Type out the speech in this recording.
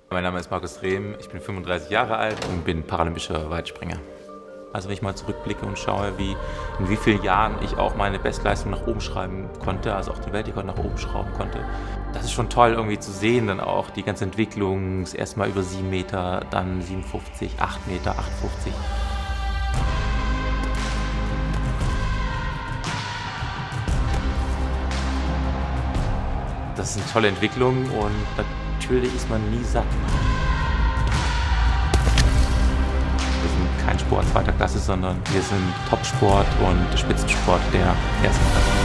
Mein Name ist Markus Rehm, ich bin 35 Jahre alt und bin paralympischer Weitspringer. Also wenn ich mal zurückblicke und schaue, in wie vielen Jahren ich auch meine Bestleistung nach oben schreiben konnte, also auch den Weltrekord nach oben schrauben konnte, das ist schon toll irgendwie zu sehen, dann auch die ganze Entwicklung, erst mal über 7 Meter, dann 57, 8 Meter, 58. Das ist eine tolle Entwicklung und natürlich ist man nie satt. Wir sind kein Sport zweiter Klasse, sondern wir sind Topsport und Spitzensport der ersten Klasse.